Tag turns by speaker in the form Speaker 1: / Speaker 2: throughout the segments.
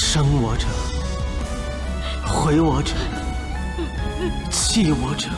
Speaker 1: 生我者，毁我者，弃我者，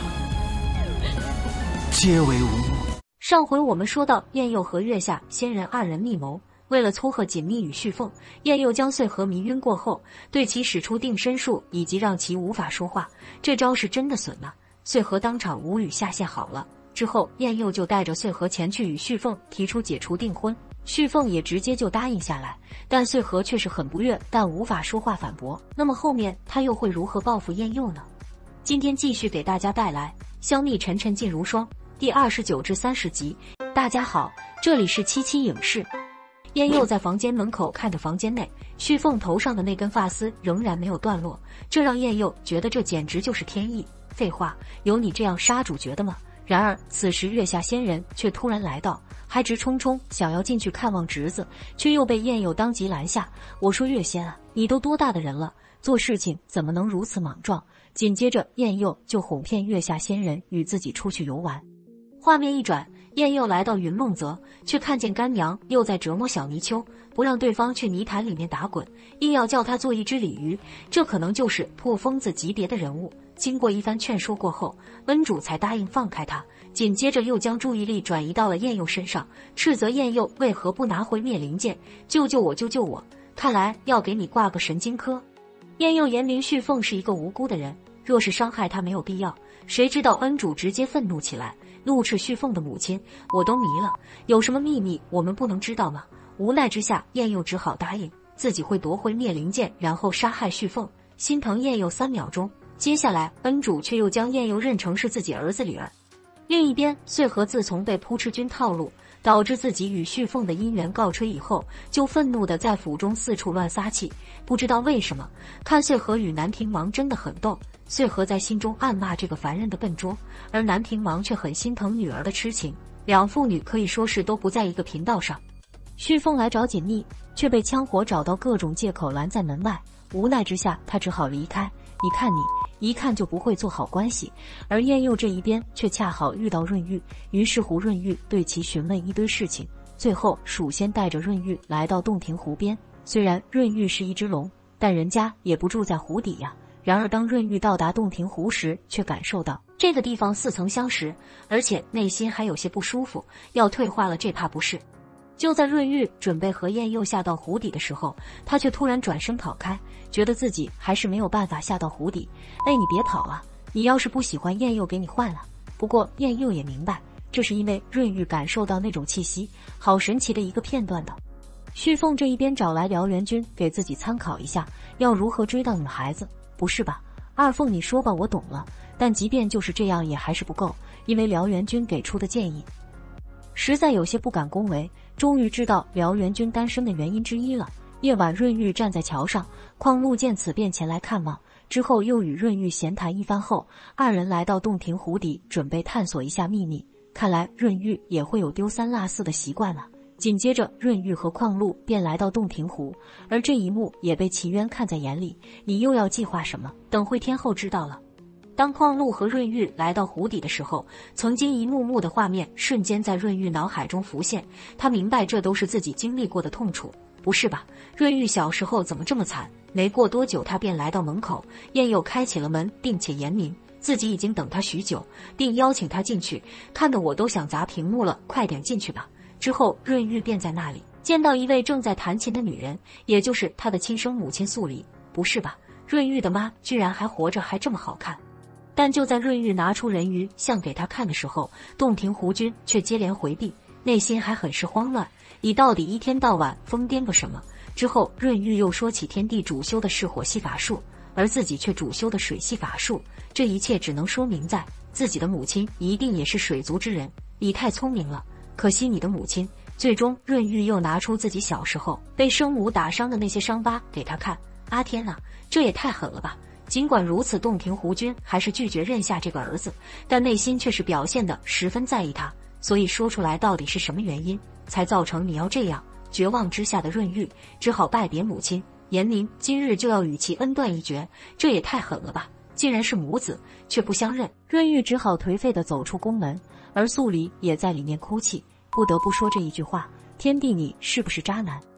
Speaker 1: 皆为无物。
Speaker 2: 上回我们说到，燕佑和月下仙人二人密谋，为了撮合紧密与旭凤，燕佑将穗禾迷晕过后，对其使出定身术，以及让其无法说话。这招是真的损呐！穗禾当场无语下线好了。之后，燕佑就带着穗禾前去与旭凤提出解除订婚，旭凤也直接就答应下来，但穗禾却是很不悦，但无法说话反驳。那么后面他又会如何报复燕佑呢？今天继续给大家带来《香蜜沉沉烬如霜》第29至30集。大家好，这里是七七影视。燕佑在房间门口看着房间内，旭凤头上的那根发丝仍然没有断落，这让燕佑觉得这简直就是天意。废话，有你这样杀主角的吗？然而此时月下仙人却突然来到，还直冲冲想要进去看望侄子，却又被燕佑当即拦下。我说月仙啊，你都多大的人了，做事情怎么能如此莽撞？紧接着燕佑就哄骗月下仙人与自己出去游玩。画面一转，燕佑来到云梦泽，却看见干娘又在折磨小泥鳅，不让对方去泥潭里面打滚，硬要叫他做一只鲤鱼，这可能就是破疯子级别的人物。经过一番劝说过后，恩主才答应放开他，紧接着又将注意力转移到了燕佑身上，斥责燕佑为何不拿回灭灵剑，救救我，救救我！看来要给你挂个神经科。燕佑言明旭凤是一个无辜的人，若是伤害他没有必要，谁知道恩主直接愤怒起来，怒斥旭凤的母亲，我都迷了，有什么秘密我们不能知道吗？无奈之下，燕佑只好答应自己会夺回灭灵剑，然后杀害旭凤。心疼燕佑3秒钟，接下来恩主却又将燕佑认成是自己儿子女儿。另一边，穗禾自从被扑哧君套路，导致自己与旭凤的姻缘告吹以后，就愤怒地在府中四处乱撒气。不知道为什么，看穗禾与南庭王真的很逗。穗禾在心中暗骂这个凡人的笨拙，而南庭王却很心疼女儿的痴情，两父女可以说是都不在一个频道上。旭凤来找锦觅，却被枪火找到各种借口拦在门外，无奈之下，他只好离开。你看你，一看就不会做好关系。而燕佑这一边却恰好遇到润玉，于是乎润玉对其询问一堆事情，最后蜀仙带着润玉来到洞庭湖边。虽然润玉是一只龙，但人家也不住在湖底呀。然而当润玉到达洞庭湖时，却感受到这个地方似曾相识，而且内心还有些不舒服，要退化了这怕不是。就在润玉准备和燕佑下到湖底的时候，他却突然转身跑开，觉得自己还是没有办法下到湖底。哎，你别跑啊，你要是不喜欢燕佑给你换了。不过燕佑也明白，这是因为润玉感受到那种气息，好神奇的一个片段的。旭凤这一边找来辽元君给自己参考一下，要如何追到女孩子。不是吧，二凤你说吧，我懂了。但即便就是这样也还是不够，因为辽元君给出的建议实在有些不敢恭维。终于知道辽元君单身的原因之一了。夜晚润玉站在桥上，邝禄见此便前来看望，之后又与润玉闲谈一番后，二人来到洞庭湖底，准备探索一下秘密。看来润玉也会有丢三落四的习惯了。紧接着润玉和邝禄便来到洞庭湖，而这一幕也被齐渊看在眼里。你又要计划什么？等会天后知道了。当邝禄和润玉来到湖底的时候，曾经一幕幕的画面瞬间在润玉脑海中浮现，他明白这都是自己经历过的痛楚。不是吧，润玉小时候怎么这么惨？没过多久他便来到门口，燕佑开启了门，并且言明自己已经等他许久，并邀请他进去，看得我都想砸屏幕了，快点进去吧。之后润玉便在那里见到一位正在弹琴的女人，也就是他的亲生母亲素离。不是吧，润玉的妈居然还活着，还这么好看。但就在润玉拿出人鱼像给他看的时候，洞庭湖君却接连回避，内心还很是慌乱，你到底一天到晚疯癫个什么？之后润玉又说起天帝主修的是火系法术，而自己却主修的水系法术，这一切只能说明在自己的母亲一定也是水族之人。你太聪明了，可惜你的母亲。最终润玉又拿出自己小时候被生母打伤的那些伤疤给他看。啊天哪，这也太狠了吧！尽管如此，洞庭湖君还是拒绝认下这个儿子，但内心却是表现得十分在意他。所以说出来到底是什么原因才造成你要这样？绝望之下的润玉只好拜别母亲，言明今日就要与其恩断义绝。这也太狠了吧，竟然是母子却不相认。润玉只好颓废地走出宫门，而素离也在里面哭泣。不得不说这一句话，天帝你是不是渣男？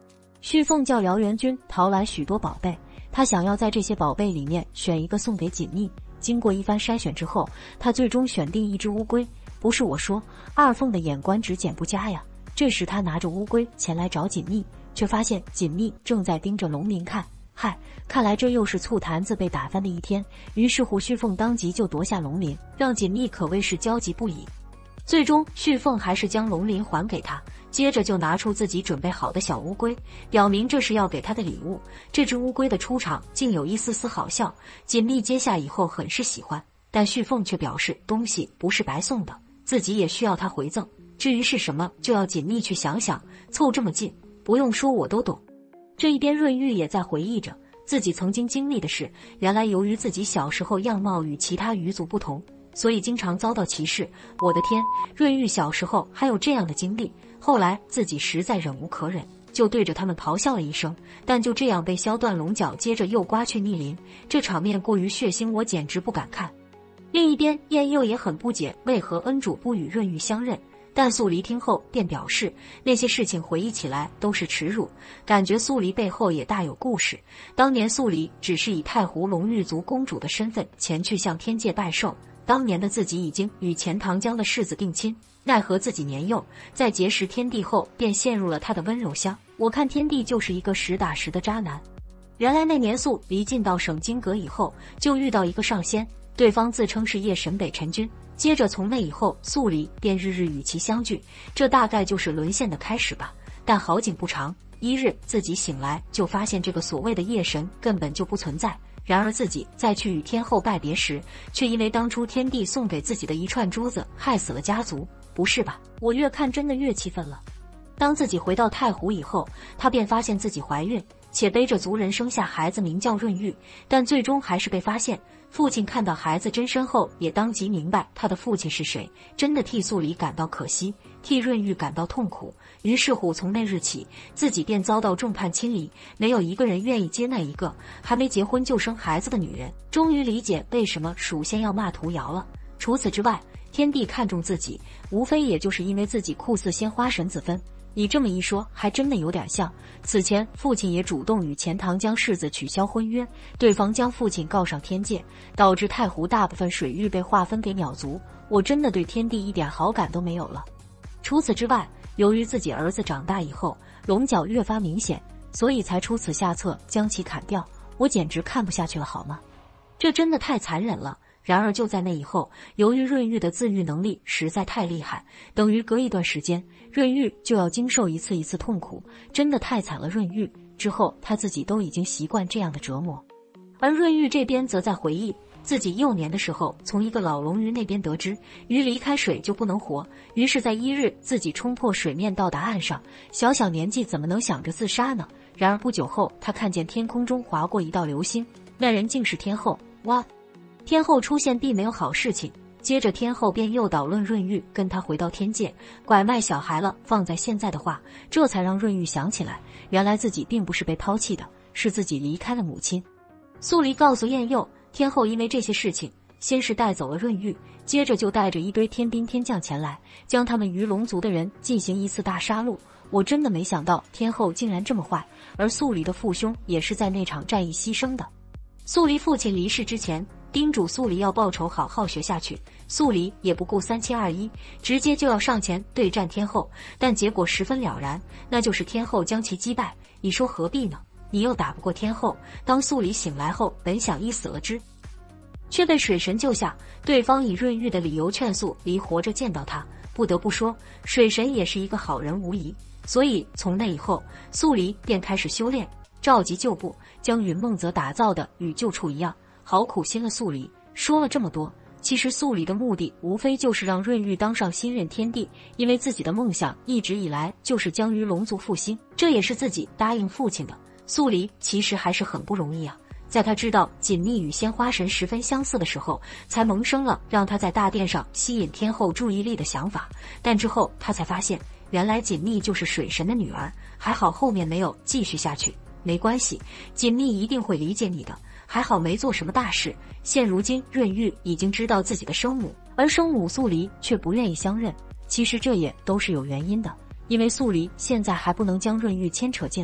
Speaker 2: 旭凤叫辽元君淘来许多宝贝，他想要在这些宝贝里面选一个送给锦觅。经过一番筛选之后，他最终选定一只乌龟。不是我说，二凤的眼观指检不佳呀。这时他拿着乌龟前来找锦觅，却发现锦觅正在盯着龙鳞看。嗨，看来这又是醋坛子被打翻的一天。于是虎旭凤当即就夺下龙鳞，让锦觅可谓是焦急不已。最终旭凤还是将龙鳞还给他，接着就拿出自己准备好的小乌龟，表明这是要给他的礼物。这只乌龟的出场竟有一丝丝好笑，锦觅接下以后很是喜欢，但旭凤却表示东西不是白送的，自己也需要他回赠，至于是什么就要锦觅去想想，凑这么近，不用说我都懂。这一边润玉也在回忆着自己曾经经历的事，原来由于自己小时候样貌与其他鱼族不同，所以经常遭到歧视。我的天，润玉小时候还有这样的经历，后来自己实在忍无可忍，就对着他们咆哮了一声，但就这样被削断龙角，接着又刮去逆鳞，这场面过于血腥，我简直不敢看。另一边燕佑也很不解为何恩主不与润玉相认，但素离听后便表示那些事情回忆起来都是耻辱，感觉素离背后也大有故事。当年素离只是以太湖龙玉族公主的身份前去向天界拜寿，当年的自己已经与钱塘江的世子定亲，奈何自己年幼，在结识天帝后便陷入了他的温柔乡。我看天帝就是一个实打实的渣男。原来那年素离进到省金阁以后，就遇到一个上仙，对方自称是夜神北辰君，接着从那以后素离便日日与其相聚，这大概就是沦陷的开始吧。但好景不长，一日自己醒来就发现这个所谓的夜神根本就不存在，然而自己再去与天后拜别时，却因为当初天帝送给自己的一串珠子害死了家族。不是吧，我越看真的越气愤了。当自己回到太湖以后，他便发现自己怀孕，且背着族人生下孩子名叫润玉，但最终还是被发现。父亲看到孩子真身后也当即明白他的父亲是谁，真的替素离感到可惜，替润玉感到痛苦。于是乎从那日起，自己便遭到众叛亲离，没有一个人愿意接纳一个还没结婚就生孩子的女人。终于理解为什么蜀仙要骂屠瑶了。除此之外，天帝看重自己，无非也就是因为自己酷似鲜花神子芬。你这么一说，还真的有点像。此前父亲也主动与钱塘江世子取消婚约，对方将父亲告上天界，导致太湖大部分水域被划分给鸟族。我真的对天帝一点好感都没有了。除此之外，由于自己儿子长大以后龙角越发明显，所以才出此下策将其砍掉。我简直看不下去了好吗？这真的太残忍了。然而就在那以后，由于润玉的自愈能力实在太厉害，等于隔一段时间润玉就要经受一次一次痛苦，真的太惨了。润玉之后他自己都已经习惯这样的折磨。而润玉这边则在回忆自己幼年的时候，从一个老龙鱼那边得知鱼离开水就不能活，于是在一日自己冲破水面到达岸上，小小年纪怎么能想着自杀呢？然而不久后他看见天空中划过一道流星，那人竟是天后。哇！天后出现必没有好事情，接着天后便诱导论润玉跟他回到天界，拐卖小孩了。放在现在的话，这才让润玉想起来，原来自己并不是被抛弃的，是自己离开了母亲。素离告诉燕佑，天后因为这些事情，先是带走了润玉，接着就带着一堆天兵天将前来，将他们鱼龙族的人进行一次大杀戮。我真的没想到天后竟然这么坏，而素离的父兄也是在那场战役牺牲的。素离父亲离世之前叮嘱素离要报仇，好好学下去。素离也不顾三七二一，直接就要上前对战天后，但结果十分了然，那就是天后将其击败。你说何必呢？你又打不过天后。当素离醒来后，本想一死了之，却被水神救下。对方以润玉的理由劝素离活着见到他。不得不说，水神也是一个好人无疑。所以从那以后，素离便开始修炼，召集旧部，将允梦泽打造的与旧处一样。好苦心了素离。说了这么多，其实素离的目的无非就是让润玉当上新任天帝，因为自己的梦想一直以来就是将鱼龙族复兴，这也是自己答应父亲的。素离其实还是很不容易啊，在他知道锦觅与鲜花神十分相似的时候，才萌生了让他在大殿上吸引天后注意力的想法，但之后他才发现原来锦觅就是水神的女儿，还好后面没有继续下去。没关系，锦觅一定会理解你的，还好没做什么大事。现如今润玉已经知道自己的生母，而生母素离却不愿意相认，其实这也都是有原因的，因为素离现在还不能将润玉牵扯进来，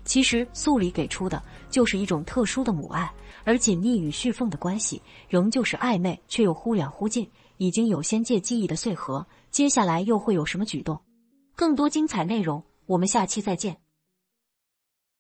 Speaker 2: 其实素里给出的就是一种特殊的母爱，而锦觅与旭凤的关系仍旧是暧昧却又忽远忽近，已经有仙界记忆的穗禾，接下来又会有什么举动？更多精彩内容，我们下期再见。